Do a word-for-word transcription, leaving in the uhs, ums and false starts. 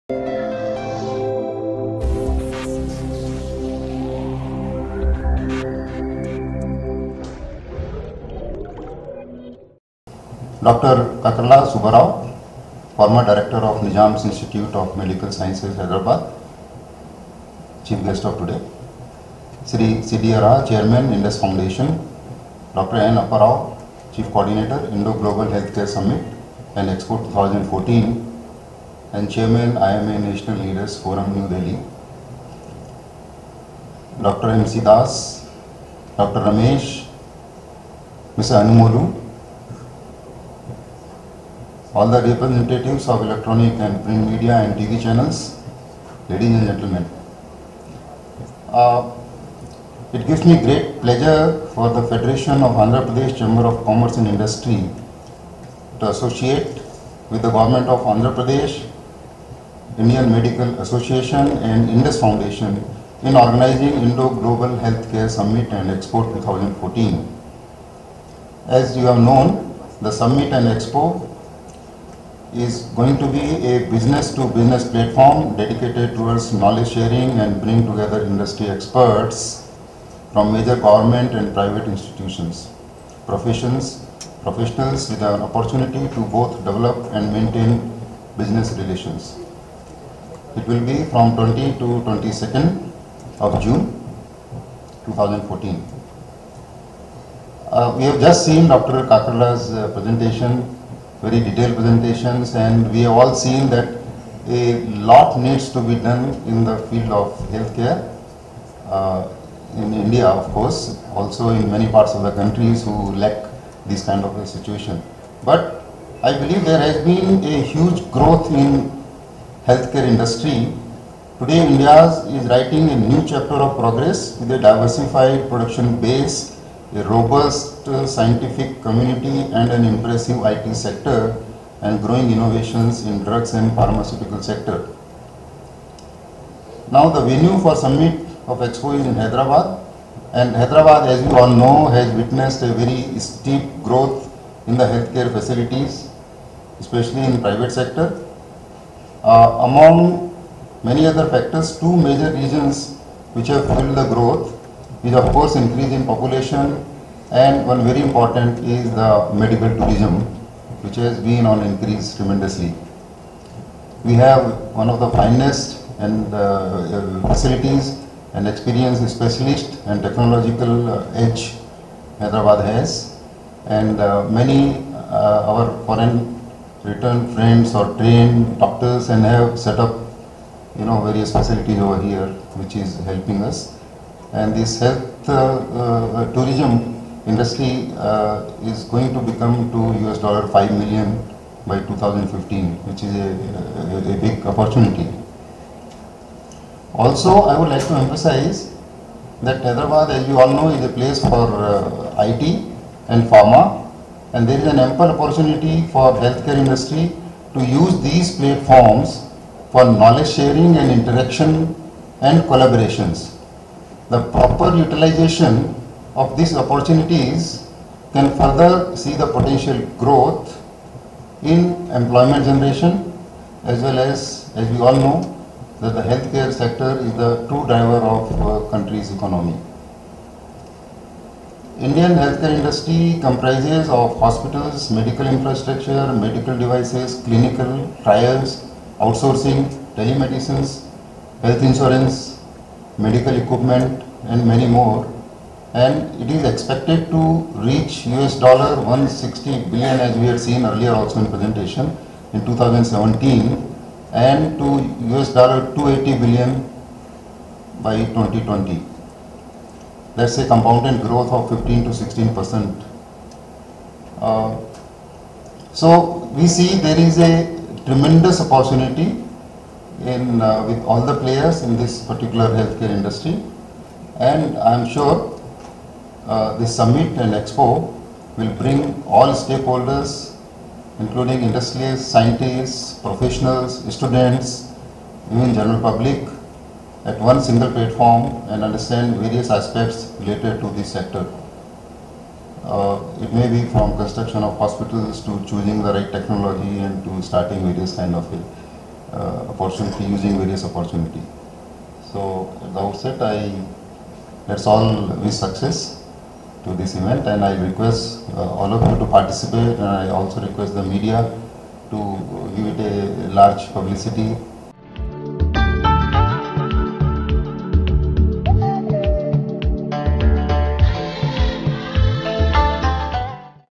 Doctor Kakarla Subbarao, former director of Nizam's Institute of Medical Sciences, Hyderabad, chief guest of today. Sri C D R A, chairman, Indus Foundation. Doctor N. Apparao, chief coordinator, Indo-Global Healthcare Summit and Expo twenty fourteen, and chairman, I M A National Leaders Forum, New Delhi. Doctor M C Das, Doctor Ramesh, Mister Anumolu, all the representatives of electronic and print media and T V channels, ladies and gentlemen. Uh, it gives me great pleasure for the Federation of Andhra Pradesh Chamber of Commerce and Industry to associate with the Government of Andhra Pradesh, Indian Medical Association and Indus Foundation in organizing Indo-Global Healthcare Summit and Expo twenty fourteen. As you have known, the Summit and Expo is going to be a business-to-business platform dedicated towards knowledge sharing and bring together industry experts from major government and private institutions, professions, professionals with an opportunity to both develop and maintain business relations. It will be from twentieth to twenty-second of June two thousand fourteen. Uh, we have just seen Doctor Kakarla's uh, presentation, very detailed presentations, and we have all seen that a lot needs to be done in the field of healthcare uh, in India, of course, also in many parts of the countries who lack this kind of a situation. But I believe there has been a huge growth in healthcare industry. Today India is writing a new chapter of progress with a diversified production base, a robust uh, scientific community and an impressive I T sector and growing innovations in drugs and pharmaceutical sector. Now the venue for Summit of Expo is in Hyderabad, and Hyderabad, as you all know, has witnessed a very steep growth in the healthcare facilities, especially in private sector. Uh, among many other factors, two major reasons which have fueled the growth is of course increase in population, and one very important is the medical tourism, which has been on increase tremendously. We have one of the finest and uh, facilities and experienced specialist and technological uh, edge Hyderabad has, and uh, many uh, our foreign returned friends or trained doctors and have set up you know various facilities over here, which is helping us. And this health uh, uh, tourism industry uh, is going to become to U S dollar five million by two thousand fifteen, which is a, a, a big opportunity. Also, I would like to emphasize that Hyderabad, as you all know, is a place for uh, I T and pharma, and there is an ample opportunity for healthcare industry to use these platforms for knowledge sharing and interaction and collaborations. The proper utilization of these opportunities can further see the potential growth in employment generation, as well as, as we all know, that the healthcare sector is the true driver of uh, country's economy. Indian healthcare industry comprises of hospitals, medical infrastructure, medical devices, clinical trials, outsourcing, telemedicines, health insurance, medical equipment, and many more. And it is expected to reach U S dollar one hundred sixty billion, as we had seen earlier also in presentation, in two thousand seventeen, and to U S dollar two hundred eighty billion by twenty twenty. That's a compounded growth of fifteen to sixteen percent. Uh, so we see there is a tremendous opportunity in uh, with all the players in this particular healthcare industry, and I am sure uh, this summit and expo will bring all stakeholders, including industrialists, scientists, professionals, students, even general public, at one single platform and understand various aspects related to this sector. Uh, it may be from construction of hospitals to choosing the right technology and to starting various kind of uh, opportunity, using various opportunity. So at the outset, I let's all wish success to this event, and I request uh, all of you to participate, and I also request the media to give it a large publicity